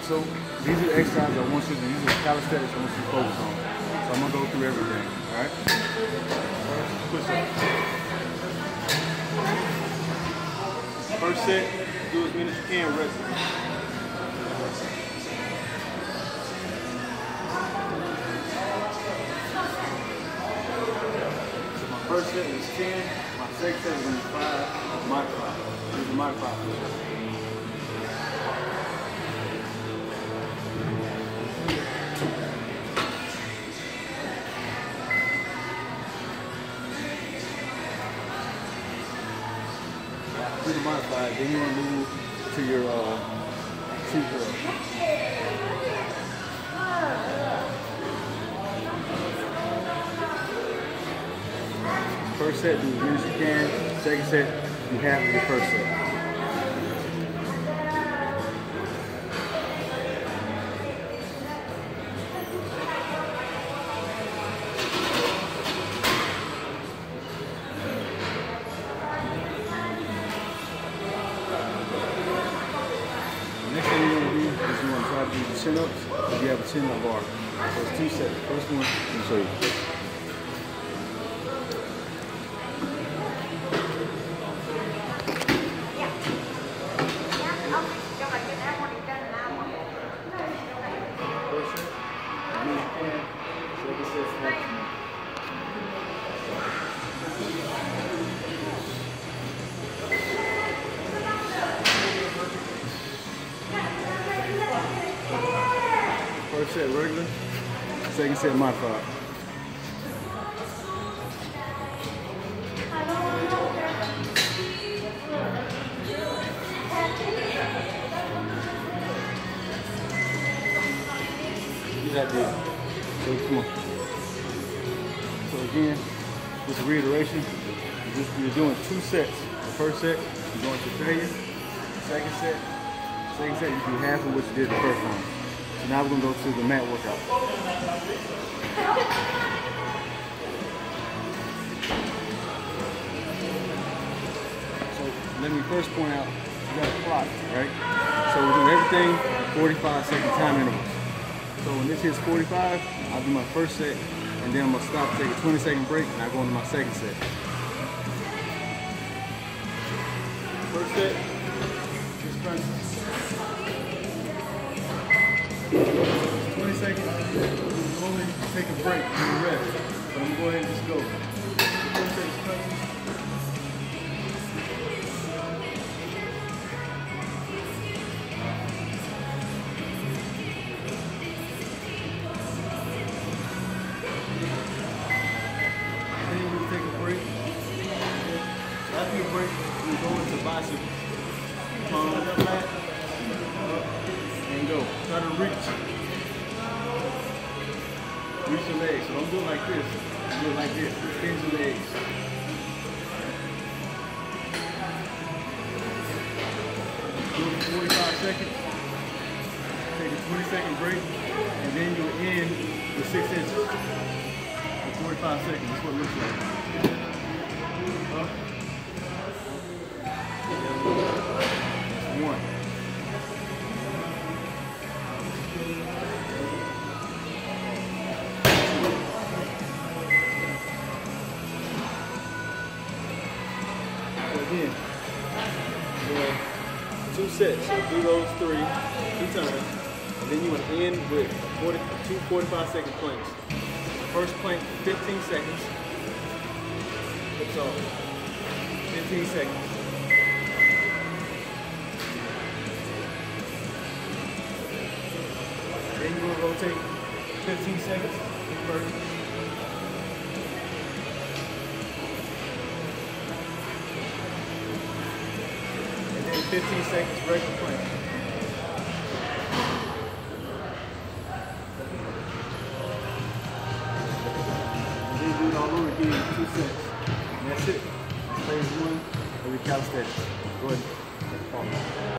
So these are the exercises I want you to do. These are the calisthenics I want you to focus on. So I'm gonna go through everything. All right. First, push up. First set, do as many as you can. Rest. So my first set is 10. My second set is going to be 5. My 5. These are my 5. Do the modified, then you want to move to your seat curl. First set, do as many as you can. Second set, do half of your first set. Next thing you want to do is you want to try to do the chin-ups if you have a chin-up bar. So it's 2 sets. First one, let me show you. First set, as many as you can. Second set, next one. First set regular, second set modified. You got this. So come on. So again, just a reiteration. You're doing 2 sets. The first set, you're going to failure. Second set, you do half of what you did the first one. So now we're going to go to the mat workout. So let me first point out, you got a clock, right? So we're doing everything 45-second time intervals. So when this hits 45, I'll do my first set, and then I'm going to stop, take a 20-second break, and I go into my second set. First set, just crunch. 20 seconds, normally take a break and rest. So I'm going to go ahead and just go. First set is crunching. Then you're going to take a break. After your break, you go into bicycle. Palm up mat, up, and go. Try to reach. Reach your legs. So don't do it like this. Do it like this. Extend your legs. Do it for 45 seconds. Take a 20-second break, and then you'll end with 6 inches. For 45 seconds. That's what it looks like. Up. One. So again, 2 sets. So do those 2 times, and then you want to end with 2 45-second planks. First plank, 15 seconds. That's all. 15 seconds. Then you will rotate 15 seconds first. And then 15 seconds regular plank. And then do it all over again in 2 sets. And that's it. Phase 1 of your calisthenics. Go ahead.